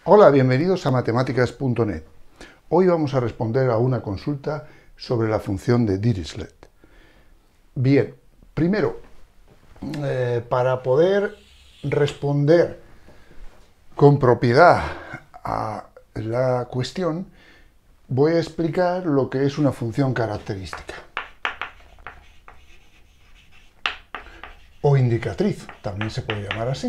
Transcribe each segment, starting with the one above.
Hola, bienvenidos a matemáticas.net. Hoy vamos a responder a una consulta sobre la función de Dirichlet. Bien, primero, para poder responder con propiedad a la cuestión, voy a explicar lo que es una función característica o indicatriz, también se puede llamar así.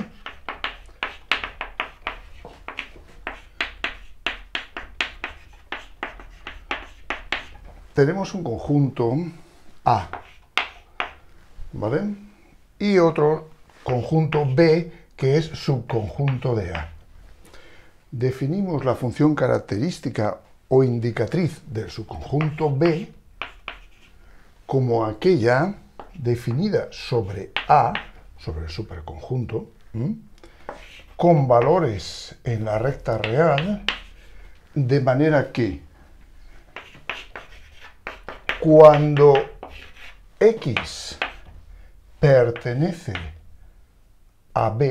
Tenemos un conjunto A, ¿vale? Y otro conjunto B, que es subconjunto de A. Definimos la función característica o indicatriz del subconjunto B como aquella definida sobre A, sobre el superconjunto, con valores en la recta real, de manera que cuando X pertenece a B,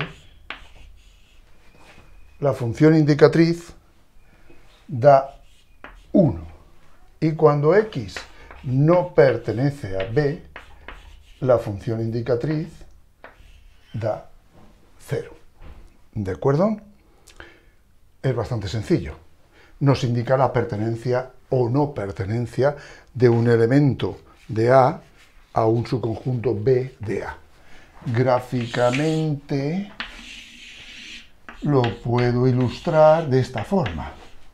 la función indicatriz da 1. Y cuando X no pertenece a B, la función indicatriz da 0. ¿De acuerdo? Es bastante sencillo. Nos indica la pertenencia o no pertenencia de un elemento de A a un subconjunto B de A. Gráficamente lo puedo ilustrar de esta forma.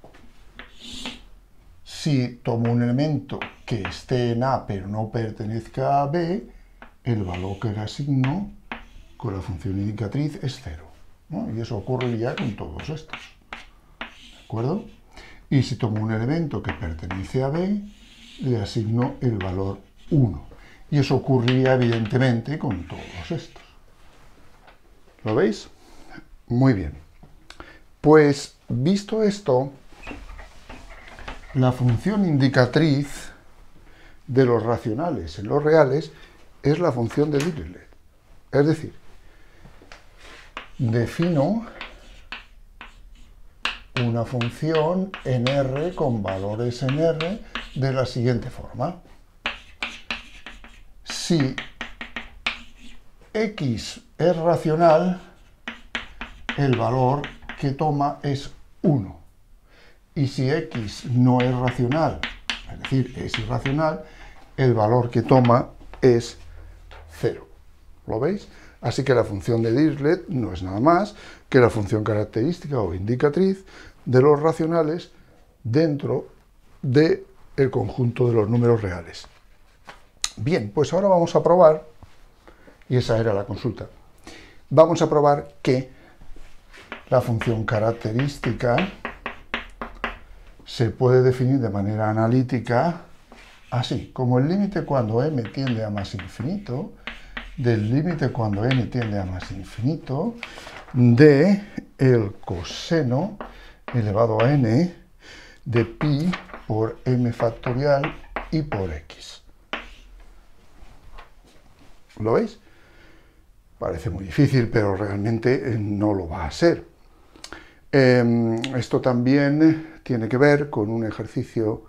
Si tomo un elemento que esté en A pero no pertenezca a B, el valor que le asigno con la función indicatriz es 0, ¿no? Y eso ocurriría con todos estos. ¿De acuerdo? Y si tomo un elemento que pertenece a B, le asigno el valor 1. Y eso ocurriría evidentemente con todos estos. ¿Lo veis? Muy bien. Pues, visto esto, la función indicatriz de los racionales en los reales es la función de Dirichlet. Es decir, defino una función en R con valores en R de la siguiente forma. Si X es racional, el valor que toma es 1. Y si X no es racional, es decir, es irracional, el valor que toma es 0. ¿Lo veis? Así que la función de Dirichlet no es nada más que la función característica o indicatriz de los racionales dentro del conjunto de los números reales. Bien, pues ahora vamos a probar, y esa era la consulta, vamos a probar que la función característica se puede definir de manera analítica así, como el límite cuando m tiende a más infinito, del límite cuando n tiende a más infinito, de el coseno elevado a n de pi por m factorial y por x. ¿Lo veis? Parece muy difícil, pero realmente no lo va a ser. Esto también tiene que ver con un ejercicio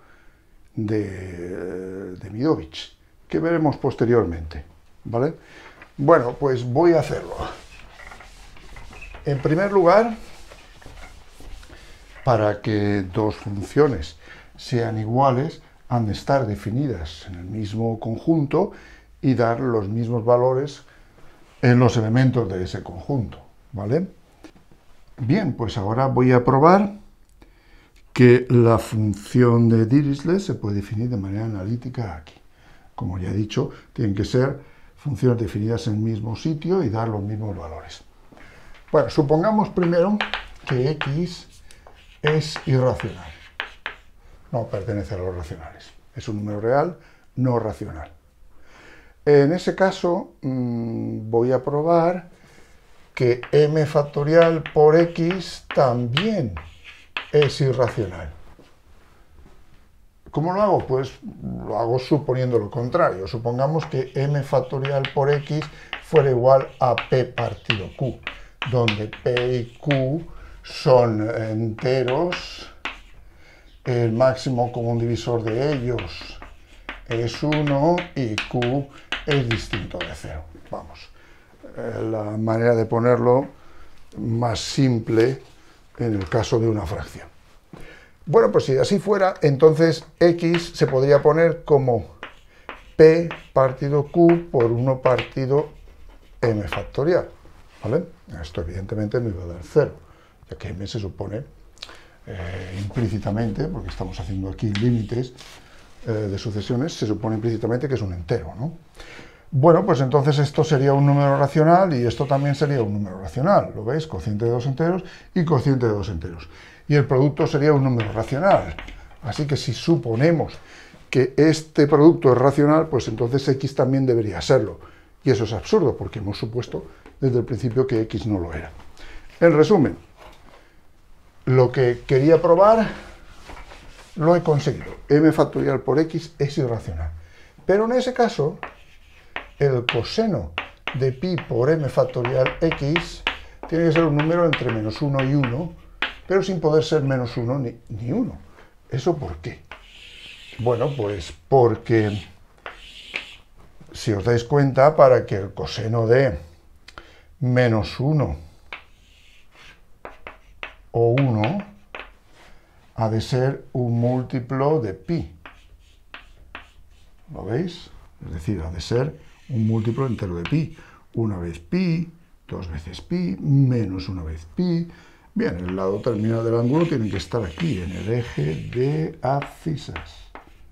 de Midovich, que veremos posteriormente, ¿vale? Bueno, pues voy a hacerlo. En primer lugar, para que dos funciones sean iguales, han de estar definidas en el mismo conjunto y dar los mismos valores en los elementos de ese conjunto, ¿vale? Bien, pues ahora voy a probar que la función de Dirichlet se puede definir de manera analítica aquí. Como ya he dicho, tienen que ser funciones definidas en el mismo sitio y dar los mismos valores. Bueno, supongamos primero que X es irracional. No pertenece a los racionales. Es un número real no racional. En ese caso, voy a probar que m factorial por x también es irracional. ¿Cómo lo hago? Pues lo hago suponiendo lo contrario. Supongamos que m factorial por x fuera igual a p partido q, donde p y q son enteros, el máximo común divisor de ellos es 1 y q es distinto de 0. Vamos, la manera de ponerlo más simple en el caso de una fracción. Bueno, pues si así fuera, entonces x se podría poner como p partido q por 1 partido m factorial, ¿vale? Esto evidentemente no iba a dar 0, ya que m se supone implícitamente, porque estamos haciendo aquí límites de sucesiones, se supone implícitamente que es un entero, ¿no? Bueno, pues entonces esto sería un número racional y esto también sería un número racional, ¿lo veis? Cociente de dos enteros y cociente de dos enteros. Y el producto sería un número racional. Así que si suponemos que este producto es racional, pues entonces x también debería serlo. Y eso es absurdo, porque hemos supuesto desde el principio que x no lo era. En resumen, lo que quería probar lo he conseguido. M factorial por x es irracional. Pero en ese caso, el coseno de pi por m factorial x tiene que ser un número entre menos 1 y 1, pero sin poder ser menos 1 ni 1. ¿Eso por qué? Bueno, pues porque, si os dais cuenta, para que el coseno de menos 1 o 1 ha de ser un múltiplo de pi. ¿Lo veis? Es decir, ha de ser un múltiplo entero de pi. Una vez pi, dos veces pi, menos una vez pi. Bien, el lado terminal del ángulo tiene que estar aquí, en el eje de abscisas.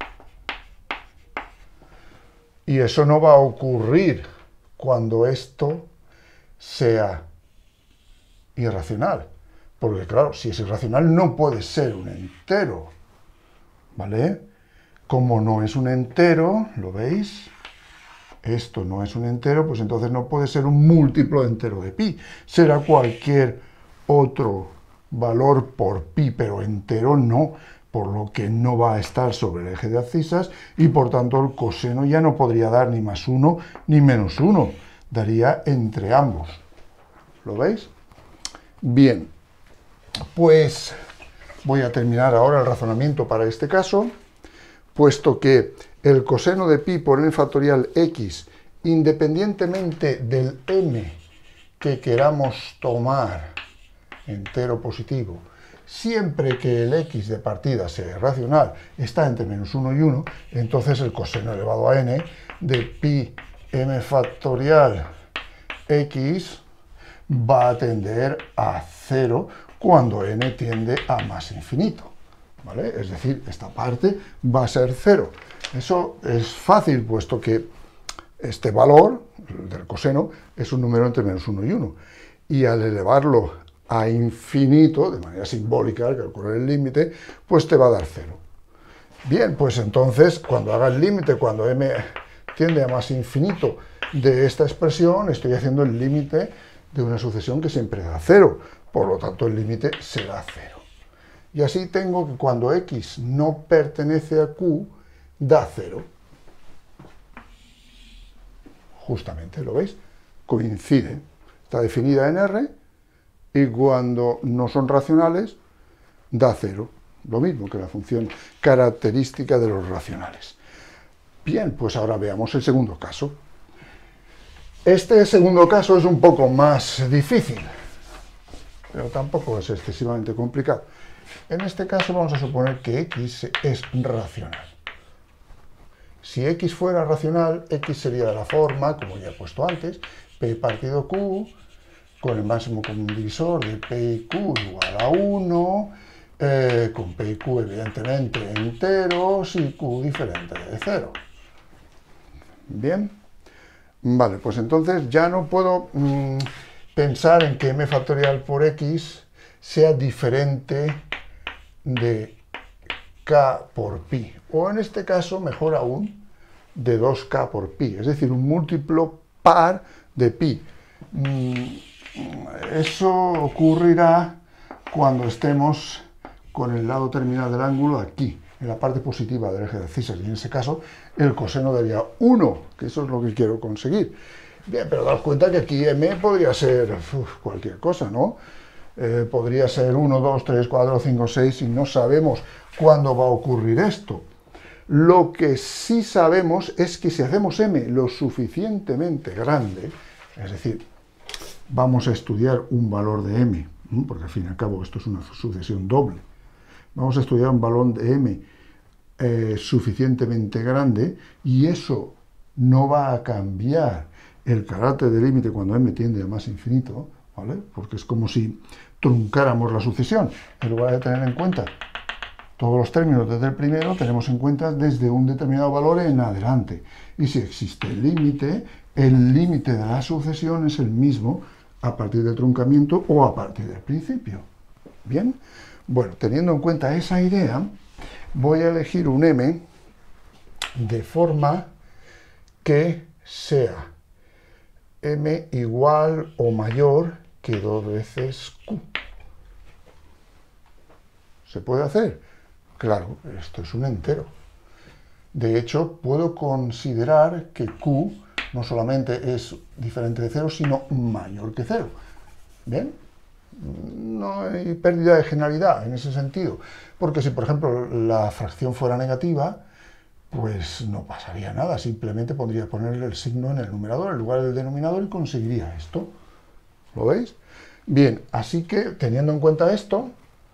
Y eso no va a ocurrir cuando esto sea irracional. Porque claro, si es irracional no puede ser un entero, ¿vale? Como no es un entero, ¿lo veis? Esto no es un entero, pues entonces no puede ser un múltiplo entero de pi. Será cualquier otro valor por pi, pero entero no, por lo que no va a estar sobre el eje de abscisas y por tanto el coseno ya no podría dar ni más 1 ni menos 1, daría entre ambos. ¿Lo veis? Bien, pues voy a terminar ahora el razonamiento para este caso, puesto que el coseno de pi por m factorial x, independientemente del m que queramos tomar entero positivo, siempre que el x de partida sea irracional, está entre menos 1 y 1, entonces el coseno elevado a n de pi m factorial x va a tender a 0 cuando n tiende a más infinito, ¿vale? Es decir, esta parte va a ser 0. Eso es fácil, puesto que este valor del coseno es un número entre menos 1 y 1. Y al elevarlo a infinito, de manera simbólica, al calcular el límite, pues te va a dar 0. Bien, pues entonces, cuando haga el límite, cuando m tiende a más infinito de esta expresión, estoy haciendo el límite de una sucesión que siempre da 0. Por lo tanto, el límite será 0. Y así tengo que cuando x no pertenece a q, da 0. Justamente, ¿lo veis? Coincide. Está definida en R y cuando no son racionales, da 0. Lo mismo que la función característica de los racionales. Bien, pues ahora veamos el segundo caso. Este segundo caso es un poco más difícil, pero tampoco es excesivamente complicado. En este caso vamos a suponer que x es racional. Si x fuera racional, x sería de la forma, como ya he puesto antes, p partido q, con el máximo común divisor de p y q igual a 1, con p y q evidentemente enteros y q diferente de 0. Bien, vale, pues entonces ya no puedo pensar en que m factorial por x sea diferente de k por pi, o en este caso, mejor aún, de 2k por pi, es decir, un múltiplo par de pi. Eso ocurrirá cuando estemos con el lado terminal del ángulo aquí, en la parte positiva del eje de abscisas, y en ese caso el coseno daría 1, que eso es lo que quiero conseguir. Bien, pero daos cuenta que aquí m podría ser cualquier cosa, ¿no? podría ser 1, 2, 3, 4, 5, 6 y no sabemos cuándo va a ocurrir esto. Lo que sí sabemos es que si hacemos m lo suficientemente grande, es decir, vamos a estudiar un valor de m, porque al fin y al cabo esto es una sucesión doble, vamos a estudiar un valor de m suficientemente grande y eso no va a cambiar el carácter de límite cuando m tiende a más infinito, ¿vale? Porque es como si truncáramos la sucesión. En lugar de tener en cuenta todos los términos desde el primero, tenemos en cuenta desde un determinado valor en adelante. Y si existe el límite de la sucesión es el mismo a partir del truncamiento o a partir del principio. ¿Bien? Bueno, teniendo en cuenta esa idea, voy a elegir un m de forma que sea m igual o mayor que 2 veces q. ¿Se puede hacer? Claro, esto es un entero. De hecho, puedo considerar que q no solamente es diferente de 0, sino mayor que 0. ¿Bien? No hay pérdida de generalidad en ese sentido. Porque si, por ejemplo, la fracción fuera negativa, pues no pasaría nada. Simplemente podría ponerle el signo en el numerador en lugar del denominador y conseguiría esto. ¿Lo veis? Bien, así que, teniendo en cuenta esto,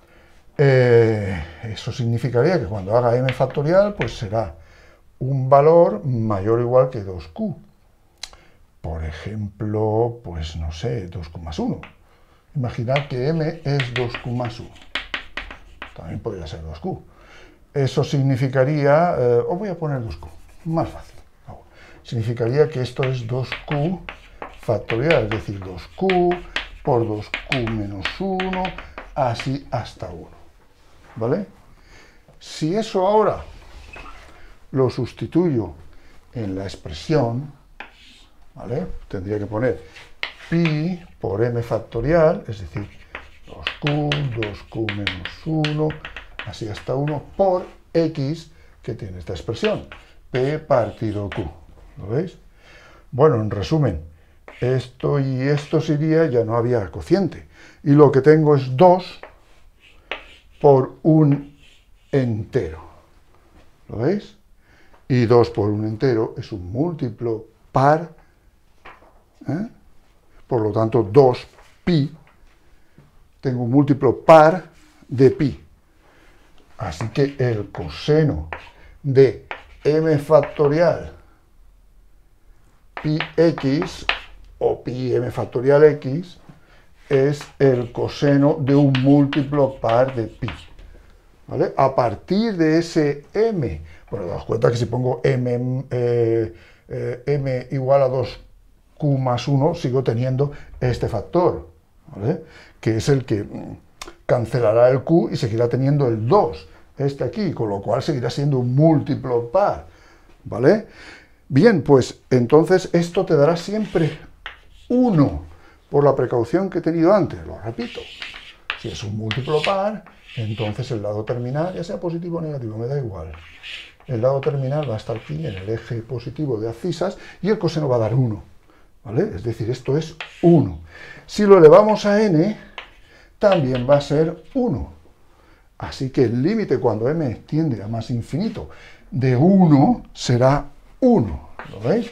eso significaría que cuando haga m factorial, pues será un valor mayor o igual que 2q. Por ejemplo, pues no sé, 2q más 1. Imaginad que m es 2q más 1. También podría ser 2q. Eso significaría, os voy a poner 2q, más fácil. Significaría que esto es 2q factorial, es decir, 2q por 2q menos 1, así hasta 1. ¿Vale? Si eso ahora lo sustituyo en la expresión, ¿vale? Tendría que poner pi por m factorial, es decir, 2q menos 1, así hasta 1, por x, que tiene esta expresión, p partido q. ¿Lo veis? Bueno, en resumen, esto y esto sería, ya no había cociente. Y lo que tengo es 2 por un entero. ¿Lo veis? Y 2 por un entero es un múltiplo par, por lo tanto 2pi, tengo un múltiplo par de pi. Así que el coseno de m factorial pi x o pi m factorial x es el coseno de un múltiplo par de pi. ¿Vale? A partir de ese m, bueno, daos cuenta que si pongo m igual a 2q más 1, sigo teniendo este factor, ¿vale? Que es el que cancelará el q y seguirá teniendo el 2, este aquí, con lo cual seguirá siendo un múltiplo par, ¿vale? Bien, pues entonces esto te dará siempre 1, por la precaución que he tenido antes, lo repito. Si es un múltiplo par, entonces el lado terminal, ya sea positivo o negativo, me da igual. El lado terminal va a estar aquí en el eje positivo de abscisas y el coseno va a dar 1, ¿vale? Es decir, esto es 1. Si lo elevamos a n, también va a ser 1. Así que el límite cuando m tiende a más infinito de 1 será 1. ¿Lo veis?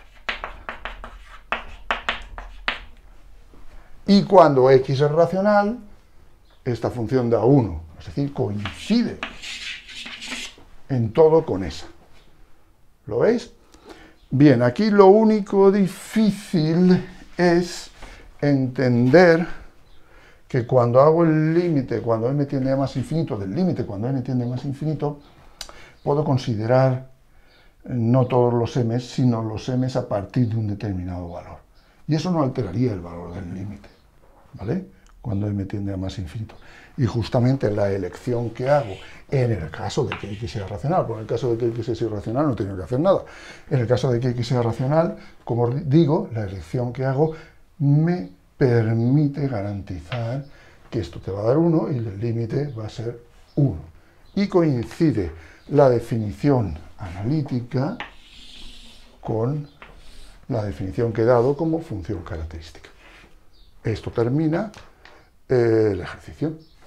Y cuando x es racional, esta función da 1, es decir, coincide en todo con esa. ¿Lo veis? Bien, aquí lo único difícil es entender que cuando hago el límite, cuando m tiende a más infinito, del límite cuando n tiende a más infinito, puedo considerar no todos los m's, sino los m's a partir de un determinado valor. Y eso no alteraría el valor del límite, ¿vale? Cuando m tiende a más infinito. Y justamente la elección que hago, en el caso de que x sea racional, porque en el caso de que x sea irracional no tengo que hacer nada. En el caso de que x sea racional, como digo, la elección que hago me permite garantizar que esto te va a dar 1 y el límite va a ser 1. Y coincide la definición analítica con la definición que he dado como función característica. Esto termina el ejercicio.